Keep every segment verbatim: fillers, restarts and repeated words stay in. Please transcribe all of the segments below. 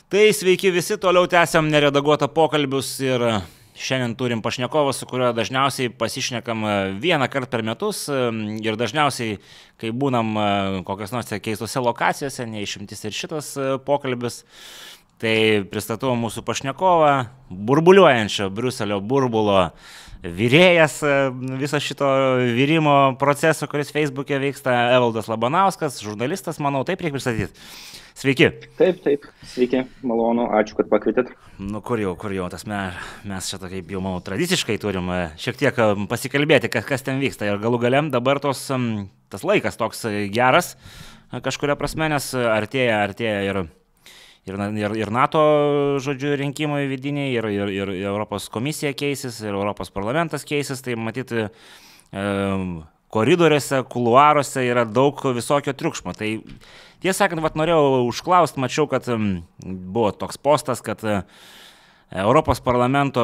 Tai sveiki visi, toliau tęsiam neredaguotą pokalbius ir šiandien turim pašnekovą, su kuriuo dažniausiai pasišnekam vieną kartą per metus ir dažniausiai, kai būnam kokios nors keistose lokacijose, neišimtis ir šitas pokalbis, tai pristatau mūsų pašnekovą, burbuliuojančio Briuselio burbulo virėjas viso šito virimo proceso, kuris Facebook'e vyksta, Evaldas Labanauskas, žurnalistas, manau, taip reikia pristatyti. Sveiki. Taip, taip, sveiki, malonu, ačiū, kad pakvietėt. Nu, kur jau, kur jau, tas mes, mes čia tokiai, jau manau, tradiciškai turim šiek tiek pasikalbėti, kas, kas ten vyksta. Ir galų galiam dabar tos, tas laikas toks geras kažkuria prasme, nes artėja, artėja ir, ir, ir, ir NATO, žodžiu, rinkimai vidiniai, ir, ir, ir Europos komisija keisis, ir Europos parlamentas keisis, tai matyti e, koridoriuose, kuluaruose yra daug visokio triukšmo. Tai tiesą sakant, vat, norėjau užklausti, mačiau, kad buvo toks postas, kad Europos parlamento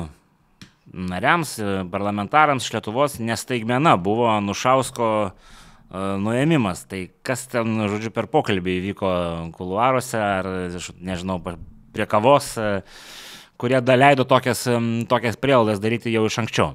nariams, parlamentarams iš Lietuvos nestaigmena buvo Anušausko nuėmimas. Tai kas ten, žodžiu, per pokalbį įvyko kuluaruose, ar, nežinau, prie kavos, kurie leido tokias, tokias prielaidas daryti jau iš anksčiau?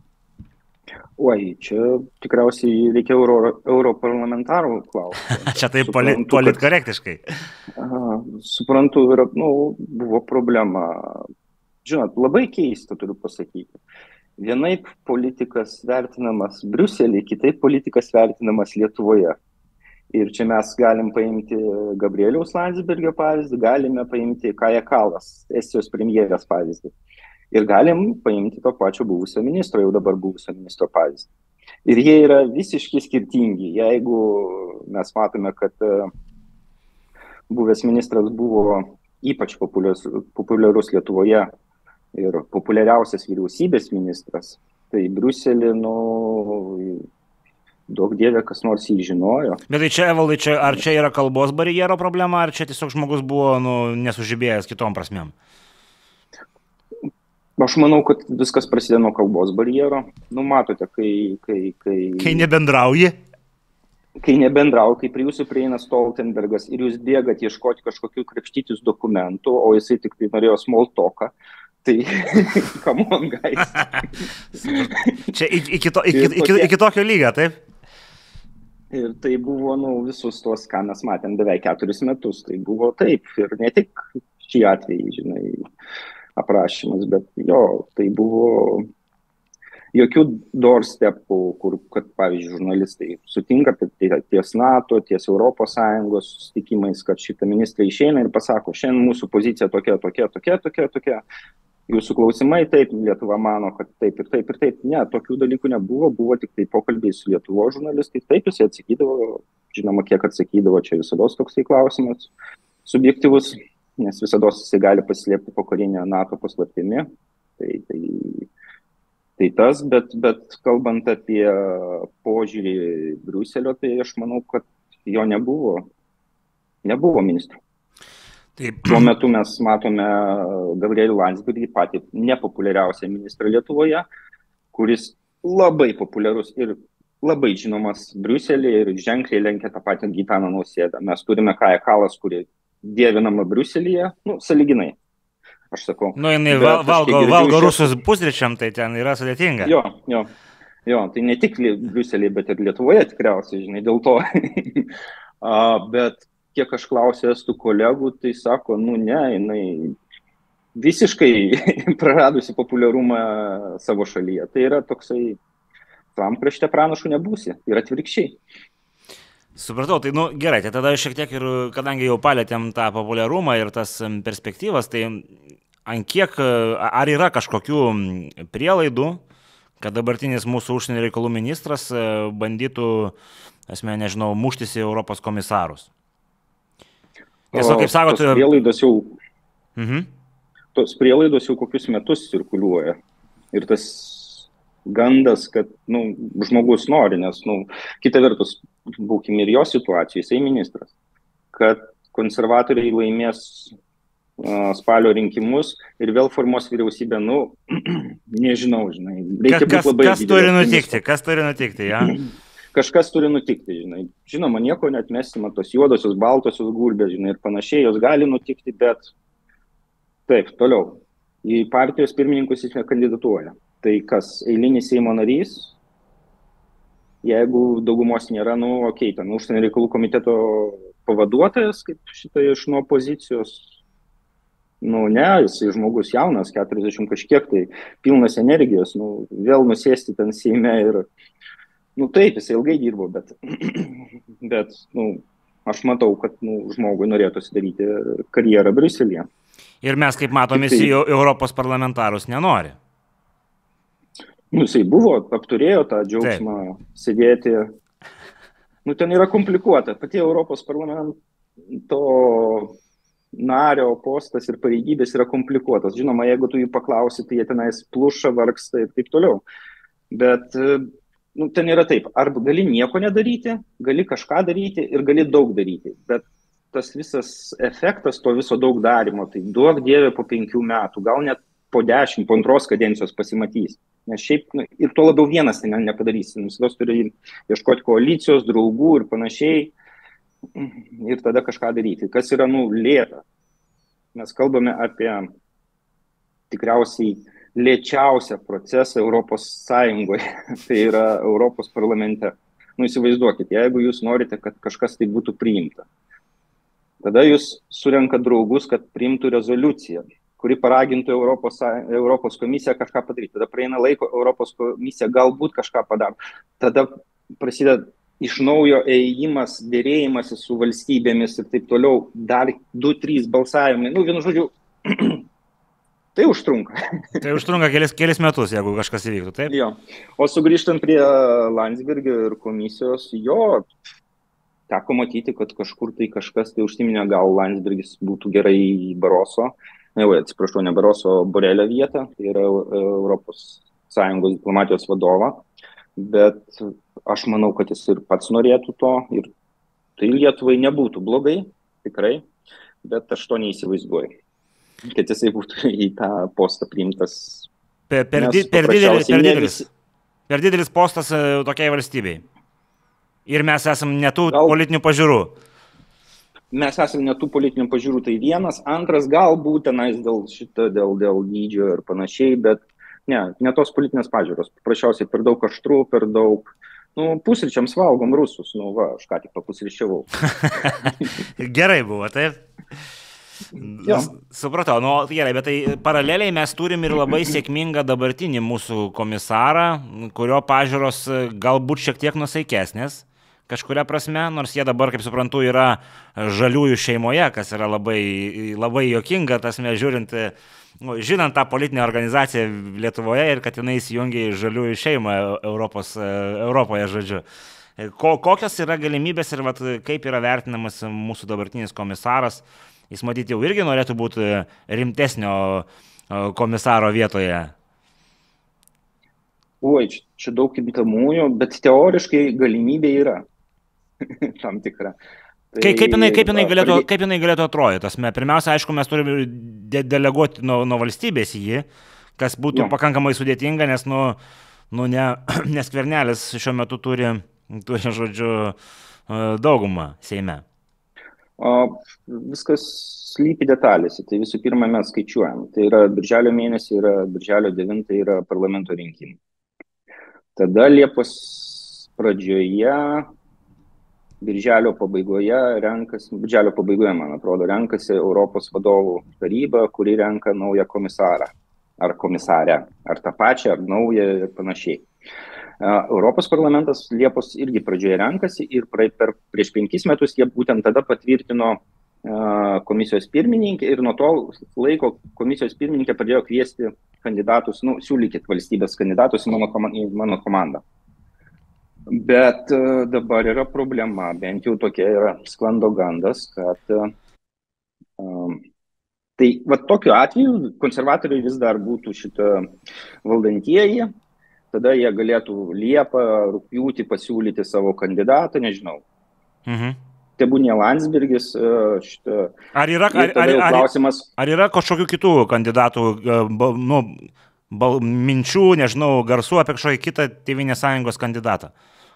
Oi, čia tikriausiai reikia euro, europarlamentarų klausti. Čia taip suprantu, politkorektiškai. Aha, suprantu, yra, nu, buvo problema. Žinot, labai keista, turiu pasakyti. Vienaip politikas vertinamas Briuselį, kitaip politikas vertinamas Lietuvoje. Ir čia mes galim paimti Gabrieliaus Landsbergio pavyzdį, galime paimti Kaja Kallas, Estijos premjerės pavyzdį. Ir galim paimti to pačio buvusio ministro, jau dabar buvusio ministro pavyzdį. Ir jie yra visiškai skirtingi. Jeigu mes matome, kad buvęs ministras buvo ypač populiarus, populiarus Lietuvoje ir populiariausias vyriausybės ministras, tai Briuselį, nu, daug dievė, kas nors jį žinojo. Bet tai čia, Evaldai, čia, ar čia yra kalbos barjero problema, ar čia tiesiog žmogus buvo, nu, nesužibėjęs kitom prasmėm? Aš manau, kad viskas prasidėjo nuo kalbos barjero. Nu, matote, kai... Kai, kai, kai nebendrauji? Kai nebendrauji, kai prie jūsų prieina Stoltenbergas ir jūs bėgat ieškoti kažkokių krapštytis dokumentų, o jisai tik tai norėjo small talką, tai come on, guys. Čia iki, to, iki, iki, iki tokio lygio, taip? Ir tai buvo, nu, visus tos, ką mes matėm beveik keturis metus, tai buvo taip. Ir ne tik šį atvejį, žinai, aprašymas, bet jo, tai buvo jokių doorstepų, kur, kad, pavyzdžiui, žurnalistai sutinka ties NATO, ties Europos Sąjungos susitikimais, kad šitą ministrą išeina ir pasako, šiandien mūsų pozicija tokia, tokia, tokia, tokia, tokia. Jūsų klausimai, taip, Lietuva mano, kad taip ir taip ir taip. Ne, tokių dalykų nebuvo, buvo tik tai pokalbiai su Lietuvos žurnalistais. Taip, jisai atsakydavo, žinoma, kiek atsakydavo, čia visados toksai klausimas subjektyvus, nes visados jisai gali pasislėpti po karinę NATO paslaptimi. Tai, tai, tai tas, bet, bet kalbant apie požiūrį Briuselio, tai aš manau, kad jo nebuvo. Nebuvo ministro. Taip. Tuo metu mes matome Gabrielių Landsbergį, patį nepopuliariausią ministrą Lietuvoje, kuris labai populiarus ir labai žinomas Briuselį ir ženkliai lenkia tą patį Gitaną Nausėdą. Mes turime Kają Kallas, kuri dievinama Briuselyje, nu, sąlyginai, aš sakau. Nu, jinai val, valgo, valgo rusus pusryčiam, tai ten yra sudėtinga. Jo, jo, jo, tai ne tik Briuselėje, bet ir Lietuvoje tikriausiai, žinai, dėl to. uh, bet kiek aš klausiu estų kolegų, tai sako, nu ne, jinai visiškai praradusi populiarumą savo šalyje. Tai yra toksai, tam krašte pranašų nebūsi, ir atvirkščiai. Supratau, tai nu gerai, tai tada šiek tiek ir, kadangi jau palėtėm tą populiarumą ir tas perspektyvas, tai ant kiek, ar yra kažkokių prielaidų, kad dabartinis mūsų užsienio reikalų ministras bandytų, esmė, nežinau, muštis į Europos komisarus? Nes, o, kaip sakot, tos prielaidos jau, mhm. tos prielaidos jau kokius metus cirkuliuoja. Ir tas gandas, kad, nu, žmogus nori, nes, nu, kita vertus, būkim ir jo situacijai, jisai ministras, kad konservatoriai laimės uh, spalio rinkimus ir vėl formuos vyriausybę, nu, nežinau, žinai. Kas, kas, kas turi nutikti, kas turi nutikti, ja? kažkas turi nutikti, žinai. Žinoma, nieko net mesima, tos juodosios, baltosios gulbės, žinai, ir panašiai, jos gali nutikti, bet taip, toliau. Į partijos pirmininkus jis nekandidatuoja. Tai kas, eilinis Seimo narys, jeigu daugumos nėra, nu, okei, okay, ten užsienio reikalų komiteto pavaduotojas, kaip šitai iš nuo opozicijos, nu, ne, jisai žmogus jaunas, keturiasdešimt kažkiek, tai pilnas energijos, nu, vėl nusėsti ten Seime ir, nu, taip, jisai ilgai dirbo, bet, bet, nu, aš matau, kad, nu, žmogui norėtųsi daryti karjerą Briuselyje. Ir mes, kaip matom, jis į Europos parlamentarus nenori. Nu, jisai buvo, apturėjo tą džiaugsmą taip. Sėdėti. Nu, ten yra komplikuota. Pati Europos parlamento nario postas ir pareigybės yra komplikuotas. Žinoma, jeigu tu jų paklausi, tai jie tenais pluša, vargsta ir taip toliau. Bet, nu, ten yra taip. Arba gali nieko nedaryti, gali kažką daryti ir gali daug daryti. Bet tas visas efektas to viso daug darimo, tai duok dievė po penkių metų, gal net po dešimt, po antros kadencijos pasimatys. Nes šiaip, nu, ir tuo labiau vienas tai nepadarysi. Mums tos turi ieškoti koalicijos, draugų ir panašiai. Ir tada kažką daryti. Kas yra, nu, lėta. Mes kalbame apie tikriausiai lėčiausią procesą Europos Sąjungoje. Tai yra Europos parlamente. Nu, įsivaizduokit, jeigu jūs norite, kad kažkas tai būtų priimta. Tada jūs surenkat draugus, kad priimtų rezoliuciją, kuri paragintų Europos, Europos komisiją kažką padaryti. Tada praeina laiko, Europos komisija galbūt kažką padaro. Tada prasideda iš naujo ėjimas, dėrėjimasis su valstybėmis ir taip toliau, dar du, trys balsavimai. Nu, vienu žodžiu, tai užtrunka. Tai užtrunka kelis, kelis metus, jeigu kažkas įvyktų, taip? Jo. O sugrįžtant prie Landsbergio ir komisijos, jo, teko matyti, kad kažkur tai kažkas tai užsiminė, gal Landsbergis būtų gerai į Baroso, ne, vai, atsiprašau, ne Baroso, Borelio vietą, tai yra Europos Sąjungos diplomatijos vadovą. Bet aš manau, kad jis ir pats norėtų to ir tai Lietuvai nebūtų blogai, tikrai, bet aš to neįsivaizduoju, kad jisai būtų į tą postą priimtas. Per, per, di, per, didelis, per, didelis, per didelis postas tokiai valstybei. Ir mes esam ne tų gal, politinių pažiūrų. Mes esam ne tų politinių pažiūrų, tai vienas, antras galbūt tenais dėl šito, dėl, dėl dydžio ir panašiai, bet ne, ne tos politinės pažiūros. Paprasčiausiai per daug aštrų, per daug, nu, pusryčiams valgom rusus, nu, va, aš ką tik papusryčiavau. Gerai buvo, taip? Ja. Supratau, nu, gerai, bet tai paraleliai mes turim ir labai sėkmingą dabartinį mūsų komisarą, kurio pažiūros galbūt šiek tiek nusaikesnės kažkuria prasme, nors jie dabar, kaip suprantu, yra žaliųjų šeimoje, kas yra labai, labai juokinga, tas mes žiūrint, nu, žinant tą politinę organizaciją Lietuvoje ir kad jinai įsijungia į žaliųjų šeimą Europos, Europoje, žodžiu. Ko, kokios yra galimybės ir vat, kaip yra vertinamas mūsų dabartinis komisaras? Jis matyti jau irgi norėtų būti rimtesnio komisaro vietoje. Oi, čia daug įtamųjų, bet teoriškai galimybė yra tam tikra. Tai, kaip, kaip, jinai, kaip, jinai galėtų, kaip jinai galėtų atrodyti? Pirmiausia, aišku, mes turime de deleguoti nuo, nuo valstybės į jį, kas būtų jo. Pakankamai sudėtinga, nes, nu, nu ne, nes Skvernelis šiuo metu turi, turi žodžiu, daugumą Seime. O, viskas slypi detalėse. Tai visų pirma mes skaičiuojam. Tai yra birželio mėnesį, yra birželio devintą yra parlamento rinkimai. Tada Liepos pradžioje, birželio pabaigoje renkasi, birželio pabaigoje, man atrodo, renkasi Europos vadovų taryba, kuri renka naują komisarą. Ar komisarę, ar tą pačią, ar naują ir panašiai. Europos parlamentas Liepos irgi pradžioje renkasi ir per, prieš penkis metus jie būtent tada patvirtino komisijos pirmininkė ir nuo to laiko komisijos pirmininkė pradėjo kviesti kandidatus, nu, siūlykit valstybės kandidatus į mano, į mano komandą. Bet uh, dabar yra problema, bent jau tokia yra sklando gandas, kad um, tai va tokiu atveju konservatoriai vis dar būtų šitą valdantieji, tada jie galėtų Liepą, rugpjūtį pasiūlyti savo kandidatą, nežinau. Mhm. Tebūnė Landsbergis. Šitą, ar, yra, ar, ar, ar, klausimas... ar yra kažkokių kitų kandidatų, nu, bal, minčių, nežinau, garsų apie kažkokį kitą Tėvynės sąjungos kandidatą?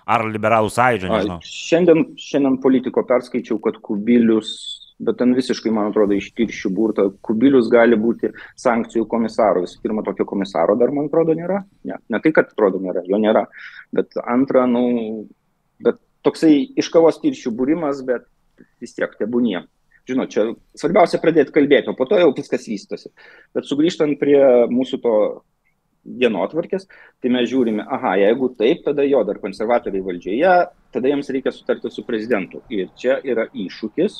Ar liberalų sąjūdžio, nežinau. A, šiandien, šiandien politiko perskaičiau, kad Kubilius, bet ten visiškai, man atrodo, iš tirščių burta, Kubilius gali būti sankcijų komisaro. Visų pirma, tokio komisaro dar, man atrodo, nėra. Ne, ne tai, kad atrodo nėra, jo nėra. Bet antra, nu, bet toksai iš kavos tirščių būrimas, bet vis tiek tebūnie. Žinot, čia svarbiausia pradėti kalbėti, o po to jau viskas vystosi. Bet sugrįžtant prie mūsų to dienotvarkės, tai mes žiūrime, aha, jeigu taip, tada jo dar konservatoriai valdžioje, tada jiems reikia sutarti su prezidentu. Ir čia yra iššūkis.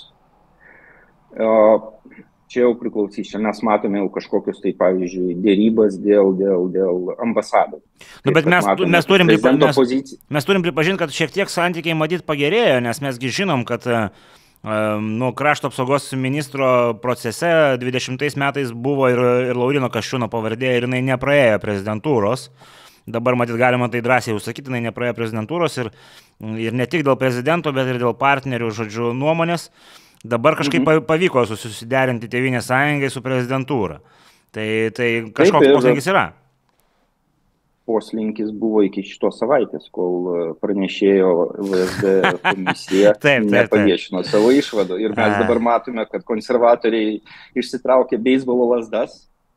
Čia jau priklausys, čia mes matome jau kažkokius, tai pavyzdžiui, dėrybas dėl, dėl, dėl ambasadų. Nu, bet mes, matome, mes, turim pripa, mes, mes turim pripažinti, kad šiek tiek santykiai matyt pagerėjo, nes mesgi žinom, kad nu, krašto apsaugos ministro procese dvidešimtais metais buvo ir, ir Lauryno Kasčiūno pavardė ir jinai nepraėjo prezidentūros. Dabar matyt galima tai drąsiai užsakyti, jinai nepraėjo prezidentūros ir, ir ne tik dėl prezidento, bet ir dėl partnerių, žodžiu, nuomonės. Dabar kažkaip mhm. pavyko susiderinti Tėvynės sąjungai su prezidentūra. Tai, tai kažkoks poslinkis yra. Poslinkis buvo iki šitos savaitės, kol pranešėjo V S D komisija nepaviešino savo išvadų. Ir mes dabar matome, kad konservatoriai išsitraukė beisbolo lazdas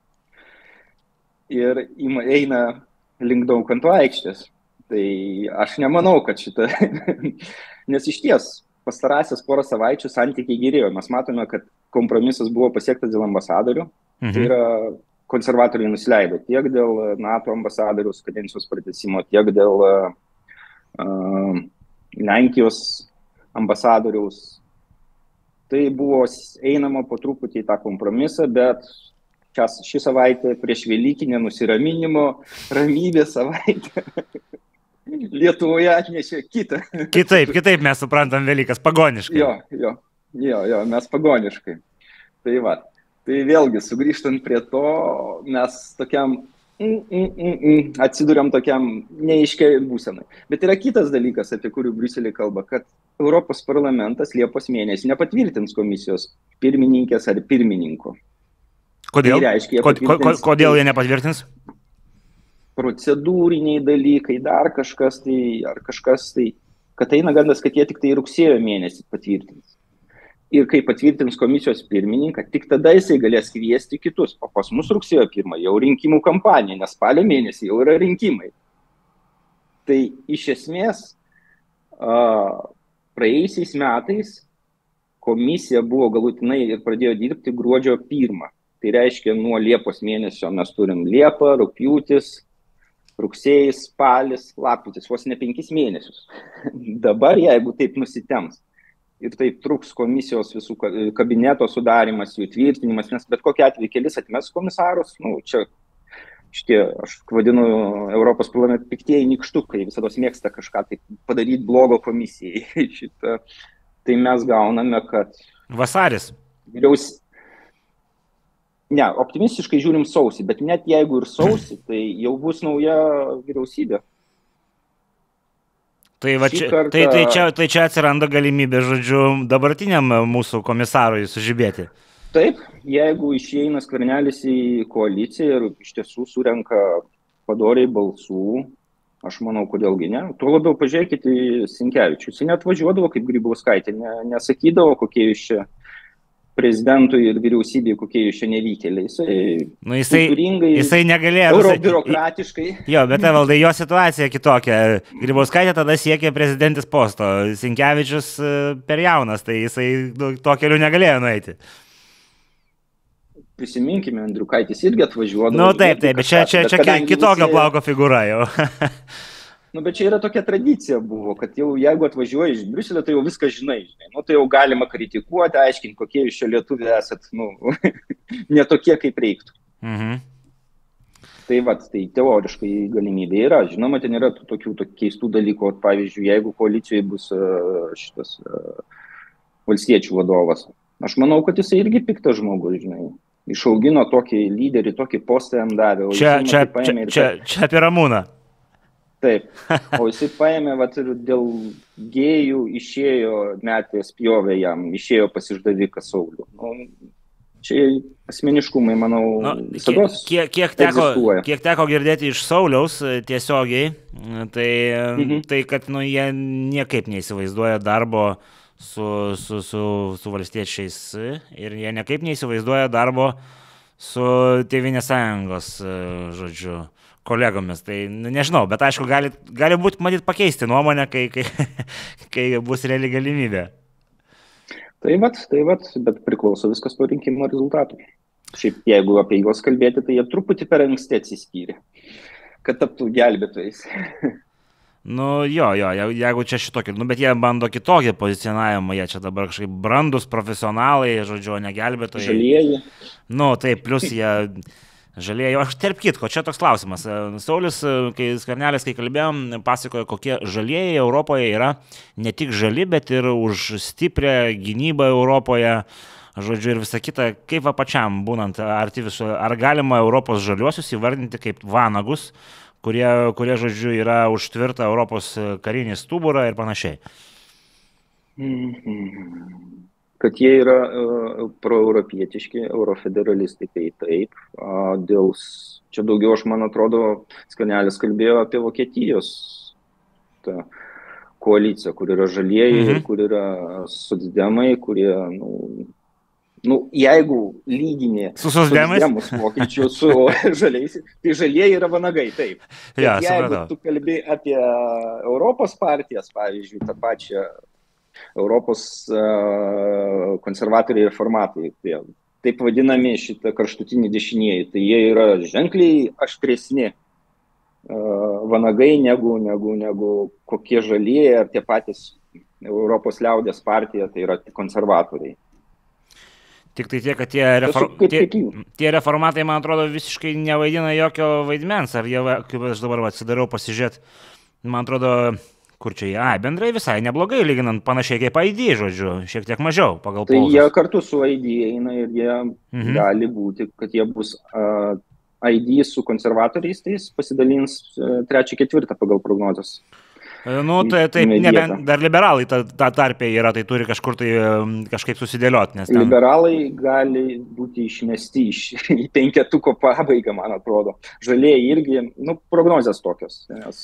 ir eina link Daukanto aikštės. Tai aš nemanau, kad šitą... Nes iš ties, pastarąsias porą savaičių santykiai gerėjo. Mes matome, kad kompromisas buvo pasiektas dėl ambasadorių. Mhm. Tai yra... konservatoriai nusileido tiek dėl NATO ambasadoriaus kadencijos pratęsimo, tiek dėl uh, Lenkijos ambasadoriaus. Tai buvo einama po truputį į tą kompromisą, bet šias, ši savaitė prieš Velykinę nusiraminimo, ramybės savaitę Lietuvoje atnešė kitą. Kitaip, kitaip mes suprantam Velykas, pagoniškai. Jo, jo, jo, jo, mes pagoniškai. Tai va. Tai vėlgi, sugrįžtant prie to, mes tokiam, mm, mm, mm, mm, atsiduriam tokiam neaiškiai būsenai. Bet yra kitas dalykas, apie kurį Briuselį kalba, kad Europos parlamentas Liepos mėnesį nepatvirtins komisijos pirmininkės ar pirmininko. Kodėl? Tai reiškia, Kodėl, kodėl jie nepatvirtins? Procedūriniai dalykai, dar kažkas tai, ar kažkas tai, kad eina gandas, kad jie tik tai rugsėjo mėnesį patvirtins. Ir kai patvirtins komisijos pirmininką, tik tada jisai galės kviesti kitus. O pas mus rugsėjo pirmą jau rinkimų kampanija, nes spalio mėnesį jau yra rinkimai. Tai iš esmės praėjusiais metais komisija buvo galutinai ir pradėjo dirbti gruodžio pirmą. Tai reiškia, nuo Liepos mėnesio mes turim Liepą, rugpjūtis, rugsėjis, spalis, lapkritis, vos ne penkis mėnesius. Dabar, jeigu taip nusitems, ir taip truks komisijos visų kabineto sudarimas, jų tvirtinimas, nes bet kokia atveju kelis atmes komisarus, nu, čia šitie, aš vadinu Europos parlamento piktieji nykštukai, visada mėgsta kažką tai padaryti blogo komisijai. Šitą, tai mes gauname, kad... Vasaris. Vyriaus... Ne, optimistiškai žiūrim sausį, bet net jeigu ir sausį, tai jau bus nauja vyriausybė. Tai, va, čia, kartą... tai, tai, čia, tai čia atsiranda galimybė, žodžiu, dabartiniam mūsų komisarui sužibėti. Taip, jeigu išeina Skvernelis į koaliciją ir iš tiesų surenka padoriai balsų, aš manau, kodėlgi ne. Tuo labiau pažiūrėkite į Sinkevičių. Jis net važiuodavo kaip Grybauskaitė, ne, nesakydavo, kokie iš čia prezidentui ir vyriausybei, kokie iš čia nevykėliai. Jisai, nu, jisai, jisai negalėjo... Eurobiurokratiškai. Jo, bet Evaldai, jo situacija kitokia. Grybauskaitė tada siekė prezidentės posto. Sinkevičius per jaunas, tai jisai to keliu negalėjo nueiti. Prisiminkime, Andriukaitis irgi atvažiuodavo. Nu taip, taip, bet čia, čia, čia kitokio visi... plauko figūra jau. Nu, bet čia yra tokia tradicija buvo, kad jau jeigu atvažiuoji iš Briuselio, tai jau viską žinai, žinai. Nu, tai jau galima kritikuoti, aiškinti, kokie iš čia lietuviai esat, nu, ne tokie, kaip reiktų. Mhm. Tai vat, tai teoriškai galimybė yra. Žinoma, ten yra tokių, tokių keistų dalykų. Pavyzdžiui, jeigu koalicijoje bus šitas valstiečių vadovas, aš manau, kad jisai irgi piktas žmogus, žinai. Išaugino tokį lyderį, tokį postą jam davė. Čia, čia, čia, čia, čia apie Ramūną. Taip, o jisai paėmė, vat, ir dėl gėjų išėjo, metė spjovė jam, išėjo pas išdaviką Saulių. Nu, čia asmeniškumai, manau, nu, visada kiek, kiek, teko, kiek teko girdėti iš Sauliaus tiesiogiai, tai, mhm. tai kad nu, jie niekaip neįsivaizduoja darbo su, su, su, su valstiečiais ir jie niekaip neįsivaizduoja darbo su Tėvynės sąjungos, žodžiu, kolegomis. Tai nežinau, bet aišku, gali, gali būti, matyt, pakeisti nuomonę, kai, kai, kai bus reali galimybė. Tai vat, tai vat, bet priklauso viskas to rinkimo rezultatų. Šiaip, jeigu apie juos kalbėti, tai jie truputį per anksti atsiskyrė, kad taptų gelbėtojais. Nu, jo, jo, jeigu čia šitokį, nu, bet jie bando kitokį pozicionavimą, jie čia dabar kažkaip brandus, profesionalai, žodžiu, negelbėtojai. Žalieji. Nu, taip, plus jie... Žalieji, aš tarp kitko, čia toks klausimas. Saulius, kai Skvernelis, kai kalbėjom, pasakojo, kokie žalieji Europoje yra ne tik žali, bet ir už stiprią gynybą Europoje, žodžiu, ir visa kita. Kaip va pačiam, būnant arti viso, ar galima Europos žaliuosius įvardinti kaip vanagus, kurie, kurie žodžiu, yra už tvirtą Europos karinį stuburą ir panašiai? Mm-hmm. Kad jie yra uh, proeuropietiški, eurofederalistai, tai taip. Uh, dėl, čia daugiau, aš man atrodo, Skvernelis kalbėjo apie Vokietijos tą koaliciją, kur yra žalieji, mhm. kur yra socdemai, kurie, nu, nu jeigu lyginė socdemus vokiečių su žaliais, tai žalieji yra vanagai, taip. Ja, jeigu supratau. Tu kalbi apie Europos partijas, pavyzdžiui, tą pačią Europos uh, konservatoriai ir reformatai, tai, taip vadinami šitą karštutinį dešinieji, tai jie yra ženkliai aštresni uh, vanagai negu, negu, negu kokie žalieji ar tie patys Europos liaudės partija, tai yra konservatoriai. Tik tai tie, kad tie, refor... tie, tie reformatai, man atrodo, visiškai nevaidina jokio vaidmens, ar jie, kaip aš dabar atsidariau pasižiūrėti, man atrodo, kur čia jie, ai, bendrai visai neblogai, lyginant panašiai kaip I D, žodžiu, šiek tiek mažiau pagal tai pauzas. Jie kartu su I D eina ir jie mhm. gali būti, kad jie bus uh, I D su konservatoriais, tai pasidalins uh, trečią, ketvirtą pagal prognozes. Nu, tai taip, nebent dar liberalai ta, ta tarpė yra, tai turi kažkur tai kažkaip susidėlioti. Nes ten... Liberalai gali būti išmesti iš, į penketuko pabaigą, man atrodo. Žalieji irgi, nu, prognozės tokios, nes...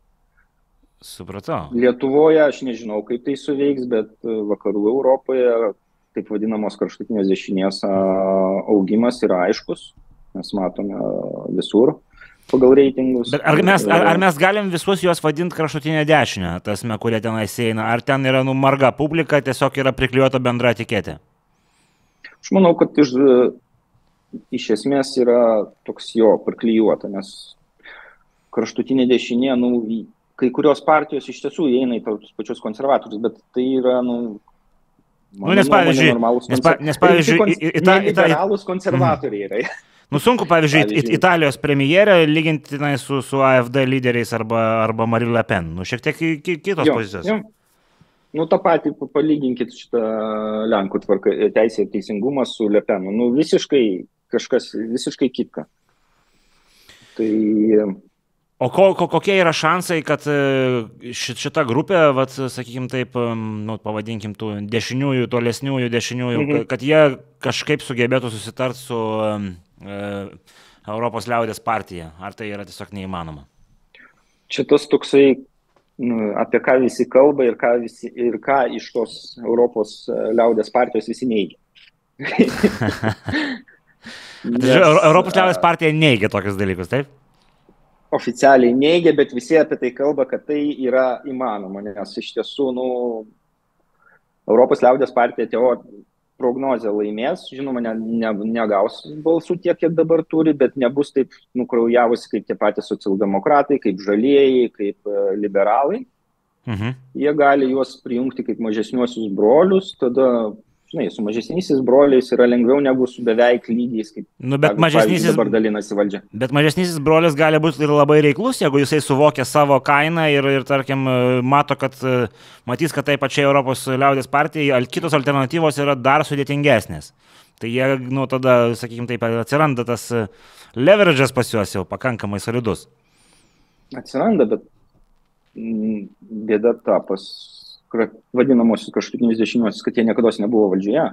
Supratau. Lietuvoje aš nežinau, kaip tai suveiks, bet vakarų Europoje taip vadinamos karštutinės dešinės augimas yra aiškus, mes matome visur pagal reitingus. Bet ar mes, ar, ar mes galim visus juos vadinti kraštutinę dešinę, tasme, kurie tenais eina, ar ten yra nu, marga publika, tiesiog yra priklijuota bendra etiketė? Aš manau, kad iš, iš esmės yra toks jo priklijuota, nes kraštutinė dešinė, nu, kai kurios partijos iš tiesų įeina į tos pačius konservatorius, bet tai yra, nu, nu nes pavyzdžiui, normalūs nes, pa, nes, pavyzdžiui konser... ita, ita, liberalūs konservatoriai yra. Nu sunku, pavyzdžiui, pavyzdžiui. Italijos premjerė lyginti su, su A F D lyderiais arba, arba Marine Le Pen. Nu, šiek tiek kitos jo, pozicijos. Jo. Nu, tą patį palyginkit šitą Lenkų tvarką, teisė ir teisingumas su Le Pen. Nu, visiškai kažkas, visiškai kitka. Tai... O ko, ko, kokie yra šansai, kad šita grupė, vat, sakykime taip, nu, pavadinkim tų dešiniųjų, tolesniųjų dešiniųjų, mhm. kad jie kažkaip sugebėtų susitarti su e, Europos liaudės partija? Ar tai yra tiesiog neįmanoma? Čia tas toksai, nu, apie ką visi kalba ir ką, visi, ir ką iš tos Europos liaudės partijos visi neigia. Nes, Europos liaudės partija neigia tokius dalykus, taip? Oficialiai neigia, bet visi apie tai kalba, kad tai yra įmanoma, nes iš tiesų, nu, Europos liaudės partija teo prognozę laimės, žinoma, ne, ne, negaus balsų tiek, kiek dabar turi, bet nebus taip nukraujavusi kaip tie patys socialdemokratai, kaip žalieji, kaip liberalai. Mhm. Jie gali juos prijungti kaip mažesniuosius brolius, tada... Žinai, su mažesnysis broliais yra lengviau negu su beveik lygiais, kaip nu, bet mažesnysis, dabar dalinasi valdžia. Bet mažesnysis brolis gali būti ir labai reiklus, jeigu jisai suvokia savo kainą ir, ir tarkim, mato, kad matys, kad tai pačiai Europos liaudės partijai kitos alternatyvos yra dar sudėtingesnės. Tai jie, nu, tada, sakykime, taip, atsiranda tas leverage'as pas juos jau pakankamai solidus. Atsiranda, bet m, bėda ta pas... vadinamosius kraštutinius dešiniuosius, kad jie niekados nebuvo valdžioje.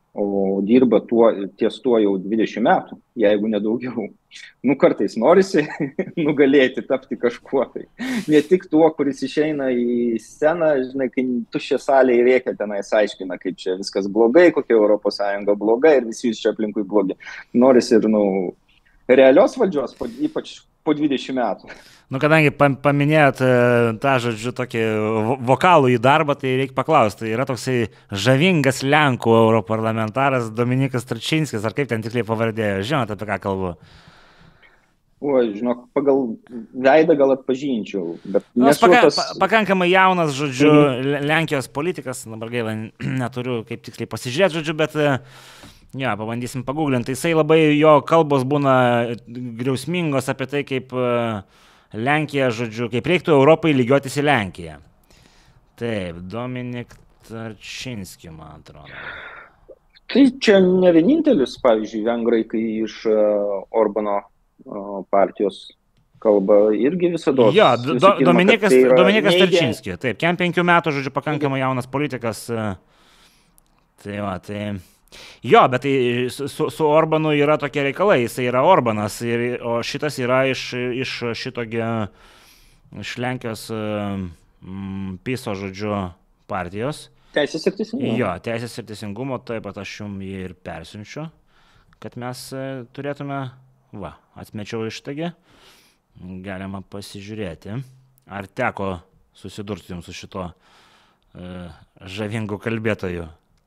o dirba tuo, ties tuo jau dvidešimt metų, jeigu nedaugiau. Nu, kartais norisi nugalėti, tapti kažkuo tai. Ne tik tuo, kuris išeina į sceną, žinai, kai tuščia salė įrėkia tenais aiškina, kaip čia viskas blogai, kokia Europos Sąjunga blogai ir visi čia aplinkui blogi. Norisi ir, nu, realios valdžios, ypač po dvidešimt metų. Nu, kadangi paminėjot tą, žodžiu, tokį vokalų į darbą, tai reikia paklausti. Yra toksai žavingas Lenkų europarlamentaras Dominikas Tarčinskis, ar kaip ten tikrai pavardėjo? Žinote, apie ką kalbu? O, žinok, pagal veidą gal atpažinčiau, bet nesu paka, tas... Pakankamai jaunas, žodžiu, mhm. Lenkijos politikas, dabar gaila, neturiu kaip tiksliai pasižiūrėti, žodžiu, bet... Ja, pabandysim paguglinti. Jisai labai, jo kalbos būna griausmingos apie tai, kaip Lenkija, žodžiu, kaip reiktų Europai lygiuotis į Lenkiją. Taip, Dominik Tarčinski, man atrodo. Tai čia ne vienintelis, pavyzdžiui, vengrai, kai iš Orbano partijos kalba irgi visada. Jo, do, do, Dominikas, tai Dominikas Tarčinski. Taip, kem penkių metų, žodžiu, pakankamai jaunas politikas. Tai va, tai... Jo, bet tai su, su Orbanu yra tokie reikalai, jisai yra Orbanas, ir, o šitas yra iš, iš šitogio, iš Lenkijos mm, piso, žodžiu, partijos. Teisės ir teisingumo. Jo, Teisės ir teisingumo, taip pat aš jums jį ir persiunčiu, kad mes turėtume, va, atmečiau ištagį, galima pasižiūrėti, ar teko susidurti jums su šito uh, žavingu kalbėtoju.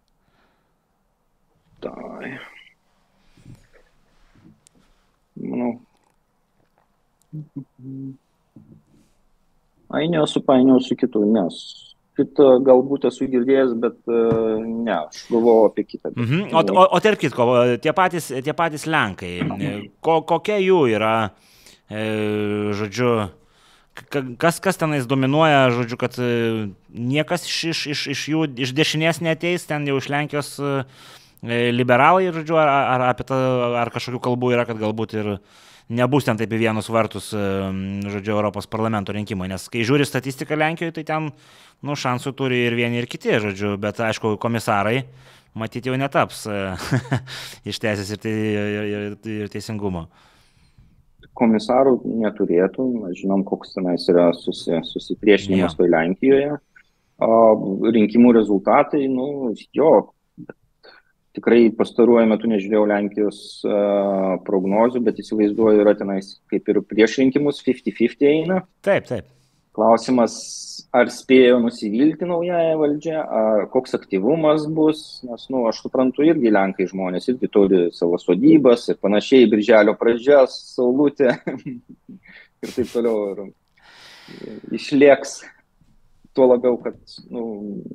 Tai. Manau. Ai, nesupainiau su kitu, nes kitą galbūt esu girdėjęs, bet uh, ne, aš galvoju apie kitą. Mhm. O, o, o tarp kitko, tie patys, tie patys Lenkai, ko, kokia jų yra, e, žodžiu, kas, kas tenais dominuoja, žodžiu, kad niekas iš, iš, iš jų, iš dešinės neateis, ten jau iš Lenkijos liberalai, žodžiu, ar, ar, apie tą, ar kažkokių kalbų yra, kad galbūt ir nebus ten taip į vienus vartus, žodžiu, Europos parlamento rinkimai, nes kai žiūri statistiką Lenkijoje, tai ten, nu, šansų turi ir vieni, ir kiti, žodžiu, bet, aišku, komisarai, matyti jau netaps iš teisės ir, ir, ir, ir teisingumo. Komisarų neturėtų, mes žinom, koks tenais yra susi, susipriešinimas toj Lenkijoje. O, rinkimų rezultatai, nu, jo, tikrai pastaruoju metu nežiūrėjau Lenkijos uh, prognozių, bet įsivaizduoju, yra tenais kaip ir prieš rinkimus fifty fifty eina. Taip, taip. Klausimas, ar spėjo nusivilti naująją valdžią, ar koks aktyvumas bus, nes, nu, aš suprantu, irgi Lenkai žmonės irgi turi savo sodybas ir panašiai, birželio pradžia, saulutė ir taip toliau. Ir išlieks tuo labiau, kad, nu,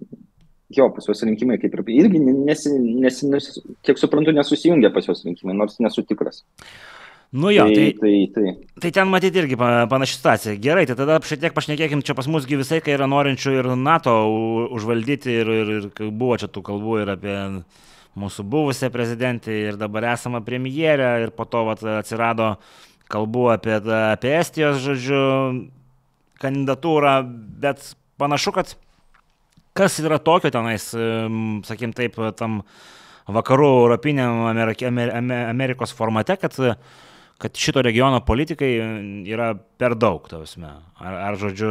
jo, pas juos rinkimai kaip ir irgi, nesi, nesi, nesi, kiek suprantu, nesusijungia pas juos rinkimai, nors nesu tikras. Nu jo, tai, tai, tai, tai. tai ten matyti irgi panaši situacija. Gerai, tai tada šiek tiek pašnekėkim, čia pas musgi visai, kai yra norinčių ir NATO užvaldyti ir, ir, ir buvo čia tų kalbų ir apie mūsų buvusią prezidentę ir dabar esamą premjerę ir po to vat, atsirado kalbų apie, apie Estijos, žodžiu, kandidatūrą, bet panašu, kad kas yra tokio tenais, sakim taip, tam vakarų europiniam Amerikos formate, kad kad šito regiono politikai yra per daug, tausme. Ar, ar žodžiu,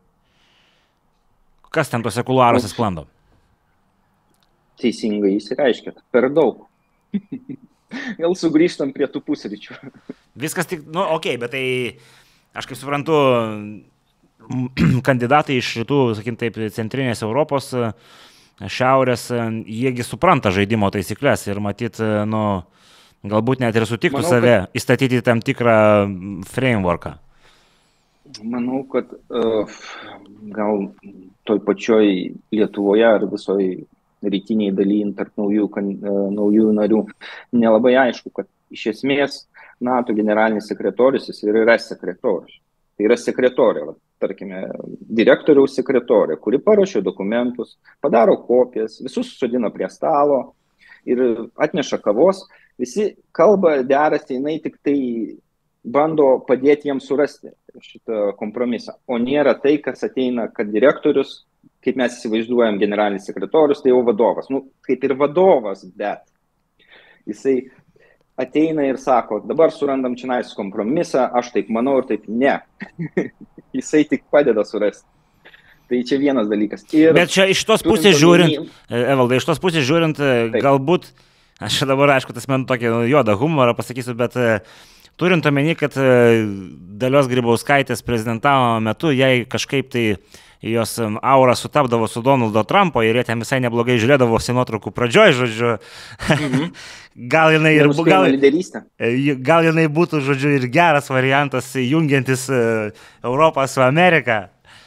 kas ten tuose kuluaruose sklando? Teisingai įsireiškėt, per daug. Gal sugrįžtam prie tų pusryčių. Viskas tik, nu, okei, okay, bet tai, aš kaip suprantu, kandidatai iš šitų, sakim taip, centrinės Europos, šiaurės, jiegi supranta žaidimo taisyklės ir matyt, nu, galbūt net ir sutiktų manau, save kad, įstatyti tam tikrą frameworką. Manau, kad uh, gal toj pačioj Lietuvoje ar visoj rytiniai dalyje tarp naujų, uh, naujų narių nelabai aišku, kad iš esmės NATO generalinis sekretorius jis ir yra sekretorius. Tai yra sekretorė, tarkime, direktoriaus sekretorė, kuri paruošia dokumentus, padaro kopijas, visus sudina prie stalo ir atneša kavos. Visi kalba, derasi, jinai tik tai bando padėti jiems surasti šitą kompromisą. O nėra tai, kas ateina, kad direktorius kaip mes įsivaizduojam generalinis sekretorius, tai jau vadovas. Nu, kaip ir vadovas, bet jisai ateina ir sako, dabar surandam čionais kompromisą, aš taip manau ir taip ne. Jisai tik padeda surasti. Tai čia vienas dalykas. Ir bet čia iš tos pusės žiūrint, Evaldai, iš tos pusės žiūrint, taip. Galbūt, aš dabar, aišku, tas man tokį juodą humorą pasakysiu, bet turint omeny, kad Dalios Grybauskaitės prezidentavo metu, jai kažkaip tai jos aura sutapdavo su Donaldo Trumpo ir jie ten visai neblogai žiūrėdavosi nuotraukų pradžioj, žodžiu. Mhm. gal, jinai ir, gal, gal jinai būtų, žodžiu, ir geras variantas jungiantis Europą su Amerika.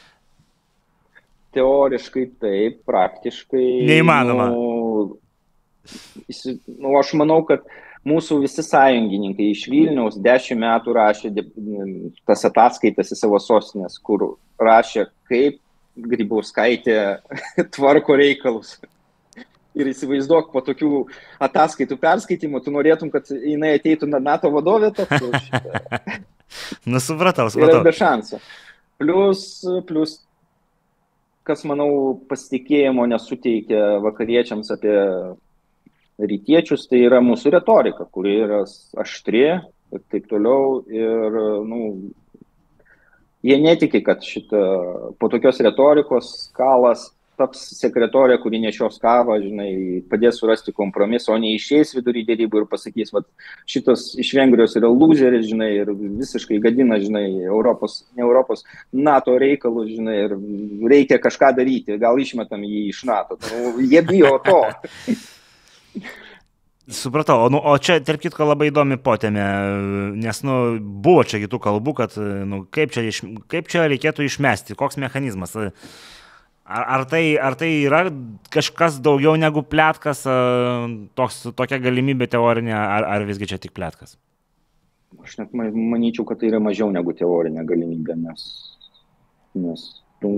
Teoriškai taip, praktiškai. Neįmanoma. Nu, nu, aš manau, kad mūsų visi sąjungininkai iš Vilniaus dešimt metų rašė tas ataskaitas į savo sostinės, kur rašė, kaip Grybauskaitė tvarko reikalus. Ir įsivaizduok, po tokių ataskaitų perskaitimų, tu norėtum, kad jinai ateitų NATO vadovė. Nu, supratau, supratau. Yra be šansų. Plus, plus, kas, manau, pasitikėjimo nesuteikia vakariečiams apie rytiečius, tai yra mūsų retorika, kuri yra aštri ir taip toliau. Ir, nu, jie netiki, kad šitą, po tokios retorikos Kalas taps sekretorė, kuri nešios kavą, žinai, padės surasti kompromisą, o ne išeis vidury dėrybų ir pasakys, vat, šitas iš Vengrijos yra loseris, žinai, ir visiškai gadina, žinai, Europos, ne Europos, NATO reikalus, žinai, ir reikia kažką daryti, gal išmetam jį iš NATO. Nu, jie bijo to. Supratau, o, nu, o čia, tarp kitko, labai įdomi potėmė, nes, nu, buvo čia kitų kalbų, kad, nu, kaip čia, iš, kaip čia reikėtų išmesti, koks mechanizmas. Ar, ar, tai, ar tai yra kažkas daugiau negu pletkas, toks, tokia galimybė teorinė, ar, ar visgi čia tik pletkas? Aš net manyčiau, kad tai yra mažiau negu teorinė galimybė, nes, nes nu,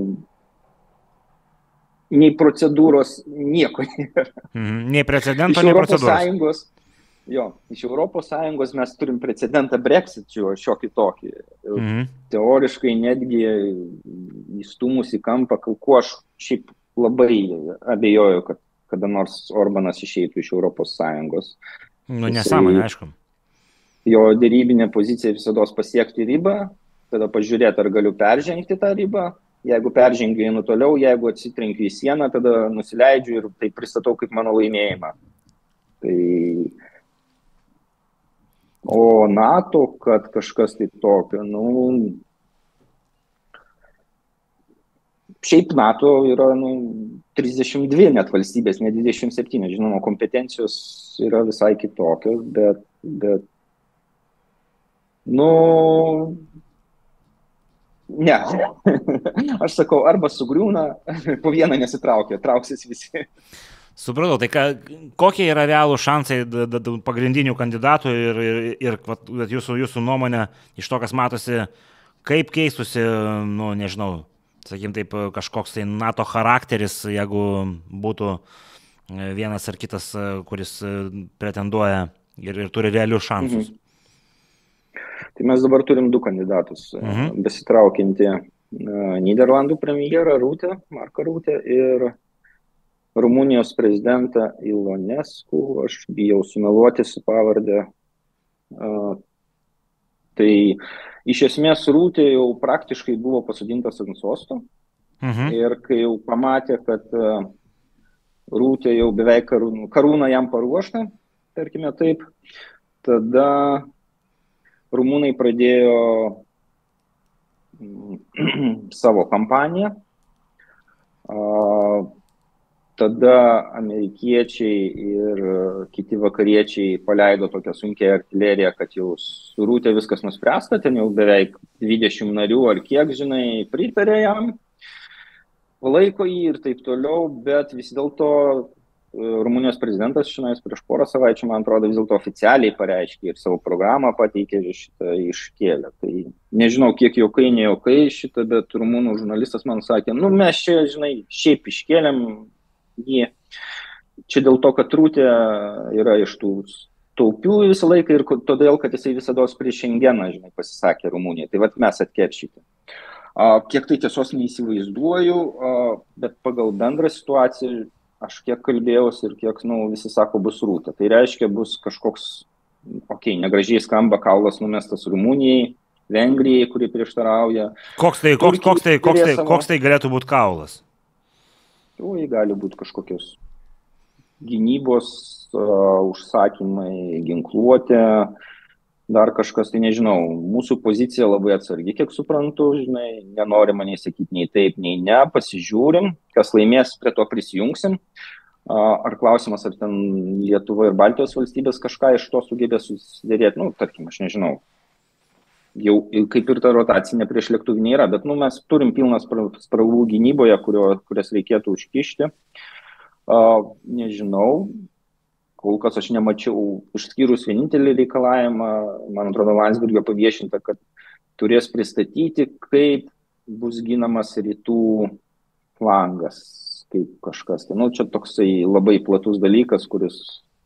nei procedūros nieko nėra. Mhm. Nei precedento, nei procedūros. Sąjungos, jo, iš Europos Sąjungos mes turim precedentą Brexit, šiokį tokį. Mhm. Teoriškai netgi įstūmus į kampą, kuo aš šiaip labai abejoju, kad kada nors Orbanas išeitų iš Europos Sąjungos. Nu, nesąmonė, aišku. Jo dėrybinė pozicija visados pasiekti ribą, tada pažiūrėti, ar galiu peržengti tą ribą. Jeigu peržengiu, einu toliau, jeigu atsitrenkiu į sieną, tada nusileidžiu ir tai pristatau kaip mano laimėjimą. Tai... O NATO, kad kažkas tai tokio, nu... Šiaip NATO yra, nu, trisdešimt dvi net valstybės, ne dvidešimt septyni, žinoma, kompetencijos yra visai kitokios, bet, bet, nu, ne. Aš sakau, arba sugriūna, po vieną nesitraukia, trauksis visi. Supratau, tai ką, kokie yra realų šansai d, d, d, pagrindinių kandidatų ir, ir, ir vat, jūsų, jūsų nuomonė iš to, kas matosi, kaip keistusi, nu, nežinau, sakykim taip, kažkoks tai NATO charakteris, jeigu būtų vienas ar kitas, kuris pretenduoja ir, ir turi realius šansus. Mhm. Tai mes dabar turim du kandidatus, mhm. besitraukinti Nyderlandų premjerą Rūtę, Marką Rūtę ir Rumunijos prezidentą Ilonescu, aš bijau sumeluoti su pavardė. Uh, tai iš esmės Rūtė jau praktiškai buvo pasodintas ant sosto. Mhm. Ir kai jau pamatė, kad uh, Rūtė jau beveik karūną, karūną jam paruošta, tarkime taip, tada rumunai pradėjo savo kampaniją. Uh, Tada amerikiečiai ir kiti vakariečiai paleido tokią sunkią artileriją, kad jau su Rūtė viskas nuspręsta, ten jau beveik dvidešimt narių ar kiek, žinai, pritarė jam, palaiko jį ir taip toliau, bet vis dėlto Rumunijos prezidentas šiandien prieš porą savaičių, man atrodo, vis dėlto oficialiai pareiškė ir savo programą pateikė ir šitą iškėlė. Tai nežinau, kiek jokai, ne jokai šitą, bet rumunų žurnalistas man sakė, nu mes čia, žinai, šiaip iškėlėm jį. Čia dėl to, kad Rūtė yra iš tų taupių visą laiką ir todėl, kad jisai visados prieš Šengeną, žinai, pasisakė Rumunijai. Tai vat mes atkeršyti. Kiek tai tiesos neįsivaizduoju, bet pagal bendrą situaciją aš kiek kalbėjausi ir kiek, nu, visi sako, bus Rūta. Tai reiškia, bus kažkoks, okei, okay, negražiai skamba, kaulas numestas Rumunijai, Vengrijai, kuri prieštarauja. Koks tai, koks, koks tai, koks tai, koks tai galėtų būti kaulas? Tai gali būti kažkokios gynybos uh, užsakymai, ginkluotė, dar kažkas, tai nežinau. Mūsų pozicija labai atsargi, kiek suprantu, žinai, nenorima nei sakyti nei taip, nei ne, pasižiūrim, kas laimės, prie to prisijungsim. Uh, ar klausimas, ar ten Lietuva ir Baltijos valstybės kažką iš to sugebės susidėrėti, nu, tarkim, aš nežinau. Jau kaip ir ta rotacinė prieš lėktuvinė yra, bet nu, mes turim pilną spragų gynyboje, kurio, kurias reikėtų užkišti. Uh, nežinau, kol kas aš nemačiau, išskyrus vienintelį reikalavimą, man atrodo, Landsbergio paviešinta, kad turės pristatyti, kaip bus ginamas rytų flangas, kaip kažkas. Tai, nu, čia toksai labai platus dalykas, kuris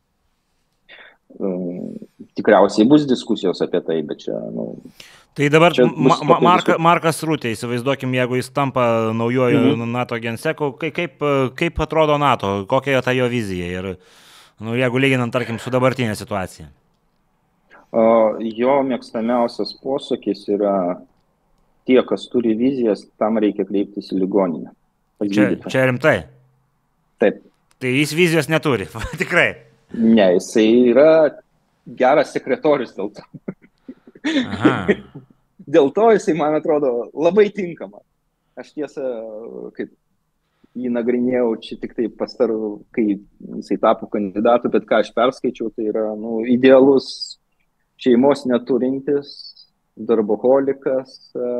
Um, tikriausiai bus diskusijos apie tai, bet čia... Nu, tai dabar ma ma Marka, Markas Rūtė, įsivaizduokim, jeigu jis tampa naujoju mhm. NATO genseku, kaip, kaip, kaip atrodo NATO, kokia yra ta jo vizija ir nu, jeigu lyginant, tarkim, su dabartinė situacija? Uh, jo mėgstamiausias posakis yra tie, kas turi vizijas, tam reikia kreiptis į ligoninę. Čia, čia rimtai? Taip. Tai jis vizijos neturi, tikrai? Ne, jisai yra geras sekretorius dėl to. Aha. Dėl to jisai, man atrodo, labai tinkama. Aš tiesą, kaip jį nagrinėjau, čia tik tai pastaru, kai jisai tapo kandidatu, bet ką aš perskaičiau, tai yra nu, idealus šeimos neturintis, darboholikas,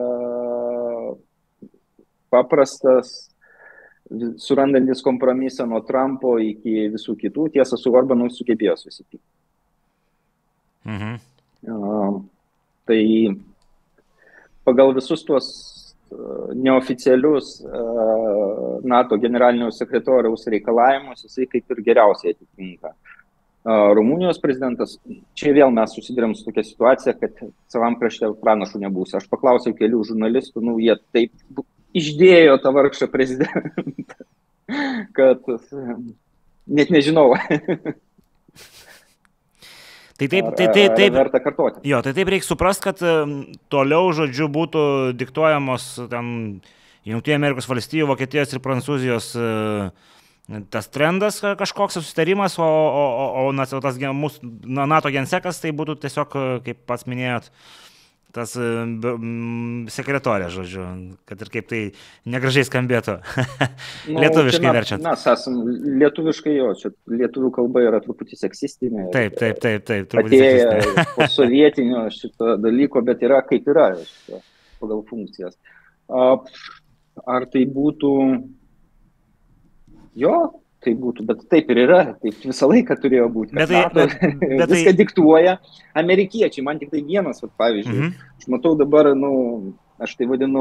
paprastas, surandantis kompromisą nuo Trumpo iki visų kitų, tiesa, su Orbanu sugebėjo susitikti. Mhm. Uh, tai pagal visus tuos uh, neoficialius uh, NATO generalinio sekretoriaus reikalavimus, jisai kaip ir geriausiai atitinka. Uh, Rumunijos prezidentas, čia vėl mes susidurėm su tokia situacija, kad savam krašte pranašų nebūs. Aš paklausiau kelių žurnalistų, nu jie taip išdėjo tą vargšą prezidentą, kad net nežinau. Tai taip, tai taip, taip, verta kartoti. Jo, tai taip reikia suprast, kad toliau, žodžiu, būtų diktuojamos ten Jungtinių Amerikos valstijų, Vokietijos ir Prancūzijos tas trendas kažkoks susitarimas, o, o, o, o tas mūsų NATO gensekas tai būtų tiesiog, kaip pats minėjot, tas sekretorė, žodžiu, kad ir kaip tai negražiai skambėtų. Nu, lietuviškai verčiant. Mes esam lietuviškai jo, čia lietuvių kalba yra truputį seksistinė. Taip, taip, taip, taip. Atėję po sovietinio šito dalyko, bet yra kaip yra šito, pagal funkcijas. Ar tai būtų... Jo, tai būtų, bet taip ir yra, taip visą laiką turėjo būti. Bet tai, NATO, bet, bet viską tai... diktuoja amerikiečiai, man tik tai vienas, vat, pavyzdžiui, mm-hmm. aš matau dabar, nu, aš tai vadinu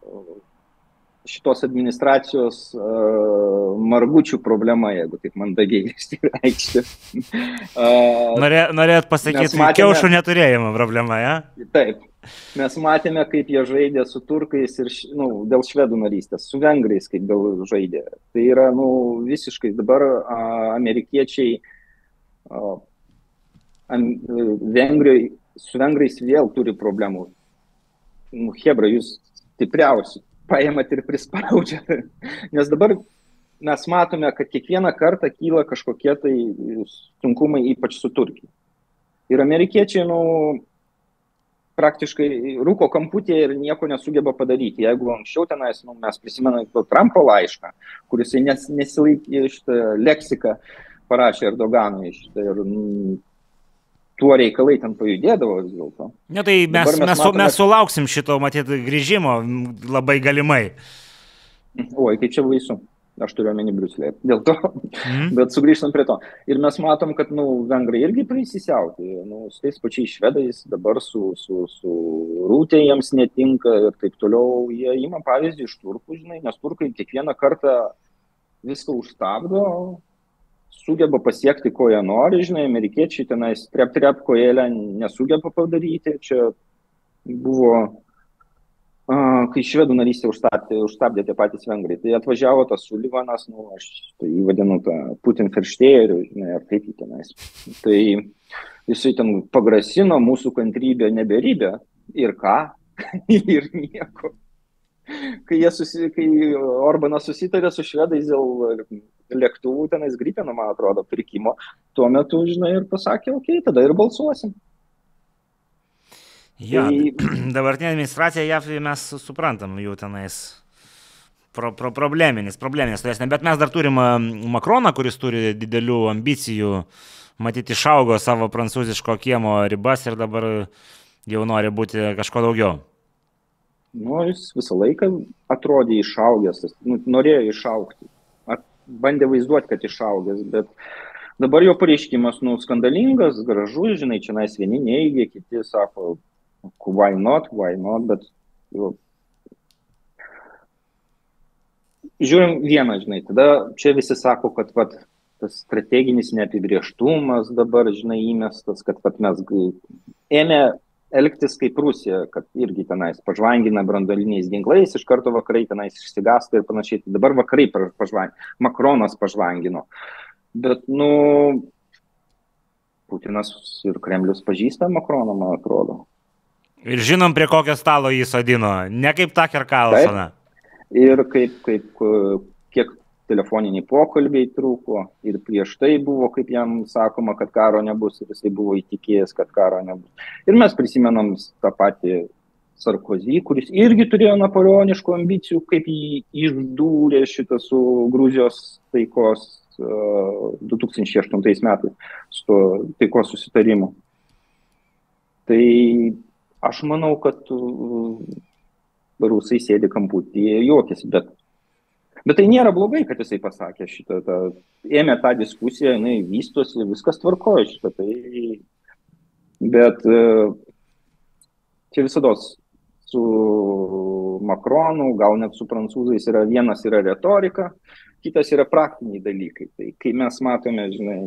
šitos administracijos uh, margučių problema, jeigu taip mandagiai išsireikšti. Uh, Norė, norėt pasakyti, matėme... kiaušų neturėjimo problema, ja? Taip. Mes matėme, kaip jie žaidė su turkais ir, nu, dėl švedų narystės, su vengrais, kaip dėl žaidė. Tai yra, nu, visiškai dabar a, amerikiečiai a, am, vengrai, su vengrais vėl turi problemų. Nu, hebra, jūs stipriausi, paėmat ir prispaudžiat. Nes dabar mes matome, kad kiekvieną kartą kyla kažkokie tai sunkumai, ypač su Turkija. Ir amerikiečiai, nu, praktiškai rūko kamputėje ir nieko nesugeba padaryti. Jeigu anksčiau tenais, nu, mes prisimename Trumpo laišką, kuris nes, nesilaikė šitą leksiką, parašė Erdoganui šitą ir mm, tuo reikalai ten pajudėdavo vis dėlto. Ne, tai mes, mes, mes, matome... mes sulauksim šito, matyt, grįžimo labai galimai. Oi, tai čia baisu. Aš turiu omeny Briuselį. Dėl to, mm. bet sugrįžtam prie to. Ir mes matom, kad, nu, vengrai irgi prisisiauti. Nu, su tais pačiais švedais dabar su, su, su Rūtė jiems netinka ir taip toliau. Jie ima pavyzdį iš turkų, žinai, nes turkai kiekvieną kartą viską užstabdo, sugeba pasiekti, ko jie nori, žinai, amerikiečiai tenais trep-trep kojelę nesugeba padaryti. Čia buvo kai švedų narystę užstabdė, užstabdė tie patys vengrai. Tai atvažiavo tas Sullivanas, nu, aš tai jį vadinu tą Putin ferštėjerių, žinai, ar kaip jį tenais. Tai jisai ten pagrasino mūsų kantrybę neberybę ir ką, ir nieko. Kai, jie susi, kai Orbanas susitarė su švedais dėl lėktuvų tenais Gripeno, man atrodo, pirkimo, tuo metu, žinai, ir pasakė, okei, okay, tada ir balsuosim. Ja, dabartinė administracija J A V mes suprantam jų tenais pro, pro, probleminis, probleminis, bet mes dar turim Makroną, kuris turi didelių ambicijų, matyti išaugo savo prancūziško kiemo ribas ir dabar jau nori būti kažko daugiau. Nu, jis visą laiką atrodė išaugęs, nu, norėjo išaugti, At, bandė vaizduoti, kad išaugęs, bet dabar jo pareiškimas, nu, skandalingas, gražus, žinai, čia nais vieni neigia, kiti sako, why not, why not, bet jau. Žiūrim vieną, žinai, tada čia visi sako, kad vat, tas strateginis neapibrieštumas dabar, žinai, įmestas, kad vat, mes ėmė elgtis kaip Rusija, kad irgi tenais pažvangina branduoliniais ginklais, iš karto vakarai tenais išsigąsta ir panašiai. Tai dabar vakarai pažvangino, Makronas pažvangino. Bet, nu, Putinas ir Kremlius pažįsta Makroną, man atrodo. Ir žinom, prie kokio stalo jį sodino, ne kaip Tucker Carlsoną. Ir kaip, kaip, kiek telefoniniai pokalbiai trūko, ir prieš tai buvo, kaip jam sakoma, kad karo nebus, ir jisai buvo įtikėjęs, kad karo nebus. Ir mes prisimenam tą patį Sarkozy, kuris irgi turėjo napoleoniškų ambicijų, kaip jį išdūrė šitą su Gruzijos taikos uh, du tūkstančiai aštuntais metais, su to taikos susitarimu. Tai aš manau, kad uh, rusai sėdi kamputyje, juokėsi, bet, bet tai nėra blogai, kad jisai pasakė šitą, tą, ėmė tą diskusiją, jinai vystosi, viskas tvarkoja šitą, tai, bet uh, čia visados su Makronu, gal net su prancūzais yra vienas yra retorika, kitas yra praktiniai dalykai. Tai kai mes matome, žinai,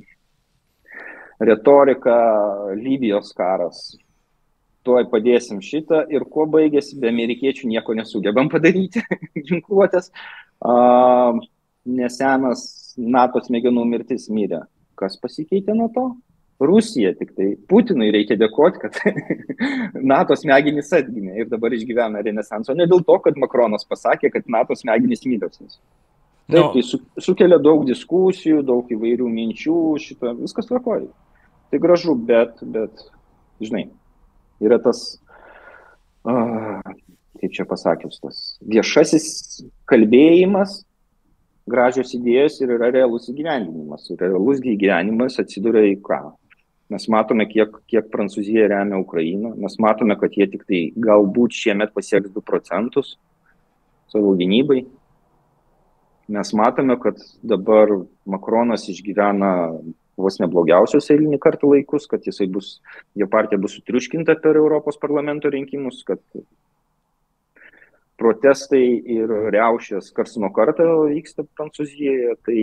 retorika, Libijos karas, tuoj padėsim šitą ir kuo baigėsi, be amerikiečių nieko nesugebam padaryti, ginkluotės, uh, nesenas NATO smegenų mirtis mirė. Kas pasikeitė nuo to? Rusija tik tai. Putinui reikia dėkoti, kad NATO smegenys atgimė ir dabar išgyvena renesansą. Ne dėl to, kad Makronas pasakė, kad NATO smegenys myliosios. Taip, no. Tai su, sukelia daug diskusijų, daug įvairių minčių, šito, viskas tvarkoja. Tai gražu, bet, bet, žinai, yra tas, uh, kaip čia pasakius, tas viešasis kalbėjimas, gražios idėjos ir yra realus įgyvendinimas. Ir realus gyvenimas atsiduria į ką? Mes matome, kiek, kiek Prancūzija remia Ukrainą. Mes matome, kad jie tik tai galbūt šiemet pasieks du procentus savo gynybai. Mes matome, kad dabar Makronas išgyvena vos neblogiausios eilinį kartą laikus, kad jisai bus, jo partija bus sutriuškinta per Europos parlamento rinkimus, kad protestai ir riaušės karts nuo karto vyksta Prancūzijoje, tai,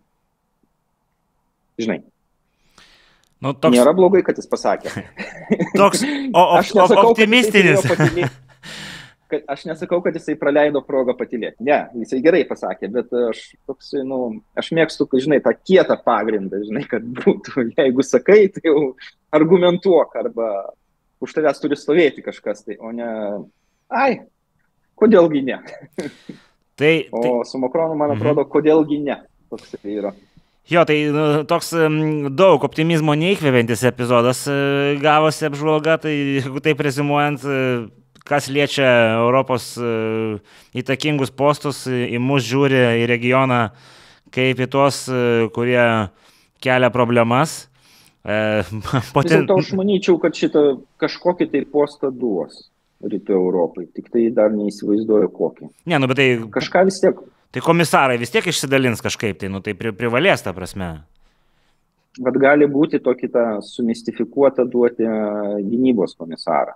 žinai, nu, toks... nėra blogai, kad jis pasakė. Toks o, o, nesakau, optimistinis. Kad aš nesakau, kad jisai praleido progą patylėti. Ne, jisai gerai pasakė, bet aš toks, nu, aš mėgstu, žinai, tą kietą pagrindą, žinai, kad būtų, jeigu sakai, tai jau argumentuok, arba už tavęs turi stovėti kažkas, tai, o ne, ai, kodėlgi ne. Tai, o tai... su Makronu, man atrodo, mhm. kodėlgi ne, toks tai yra. Jo, tai toks daug optimizmo neįkvepiantis epizodas gavosi apžvalga, tai jeigu taip rezimuojant, kas liečia Europos įtakingus postus, į mus žiūri į regioną kaip į tuos, kurie kelia problemas. Poten... Vis dėlto aš manyčiau, kad šitą kažkokį tai postą duos Rytų Europai, tik tai dar neįsivaizduoju kokį. Ne, nu, bet tai... Kažką vis tiek. Tai komisarai vis tiek išsidalins kažkaip, tai, nu, tai pri, privalės tą prasme. Bet gali būti tokį tą sumistifikuotą duoti gynybos komisarą,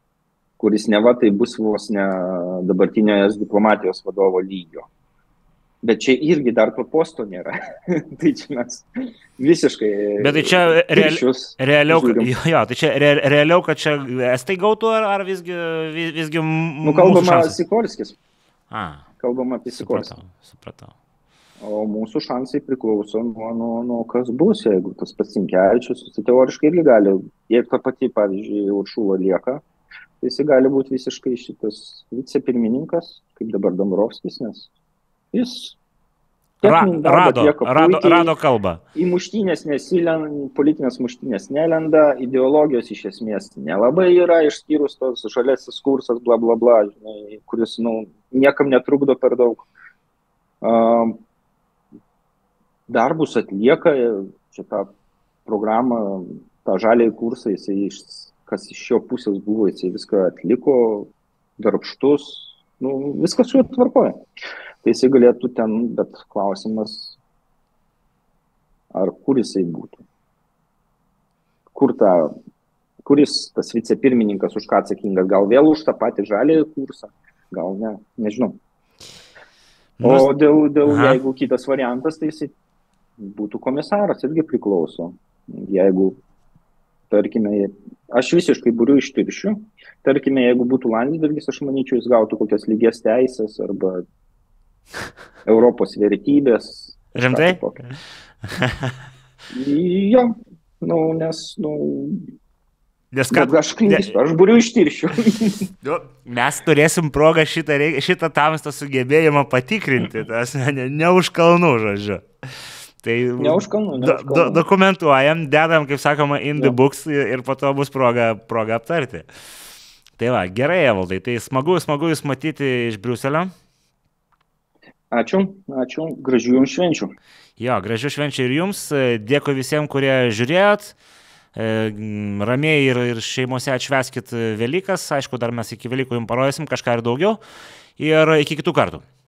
kuris neva tai bus vos ne dabartinio es diplomatijos vadovo lygio. Bet čia irgi dar to posto nėra. Tai čia mes visiškai Bet tai čia real, tirščius realiau, žiūrim. jo, jo, tai čia re, realiau, kad čia estai gautų, ar, ar visgi, vis- visgi Nu, kalbama Sikorskis. A, Kalbama apie Sikorskį. supratau, supratau. O mūsų šansai priklauso nuo, nuo, nuo kas bus, jeigu tas pats Sinkevičius, jis teoriškai irgi gali, jeigu ta pati, pavyzdžiui, Uršula lieka, tai jis gali būti visiškai šitas vicepirmininkas, kaip dabar Dombrovskis, nes jis Ra, techninį darbą rado, atlieka rado, puikiai, rado kalbą. į muštynės nesilenda, politinės muštynės nelenda, ideologijos iš esmės nelabai yra, išskyrus tos žalesis kursas, bla bla bla, žinai, kuris nu, niekam netrukdo per daug. Uh, darbus atlieka, čia tą programą, tą žaliai kursą, jisai, iš, kas iš jo pusės buvo, jisai viską atliko, darbštus, nu, viskas su juo tvarkoja. Tai jisai galėtų ten, bet klausimas, ar kur jisai būtų. Kur ta, kuris tas vicepirmininkas už ką atsakingas, gal vėl už tą patį žaliai kursą, gal ne, nežinau. O dėl, dėl jeigu kitas variantas, tai jisai būtų komisaras, irgi priklauso. Jeigu, tarkime, aš visiškai būriu iš tirščių, tarkime, jeigu būtų Landsbergis, aš manyčiau, jis gautų kokias lygias teisės arba Europos vertybės. Rimtai? Jo, nu, nes, nu, Nes ką, aš klystu, aš būriu iš tirščių. Nu, mes turėsim progą šitą, šitą tamstą sugebėjimą patikrinti, tas ne, ne už kalnų, žodžiu. Tai ne už kalnų, ne do, už do, kalnų. dokumentuojam, dedam, kaip sakoma, in the Jo. books ir, ir po to bus proga, proga aptarti. Tai va, gerai, Evaldai, tai smagu, smagu Jūs matyti iš Briuselio. Ačiū, ačiū, gražių Jums švenčių. Jo, gražių švenčių ir Jums, dėkui visiems, kurie žiūrėjot. Ramiai ir, ir šeimose atšvęskit Velykas, aišku, dar mes iki Velykų Jums parodysim kažką ir daugiau ir iki kitų kartų.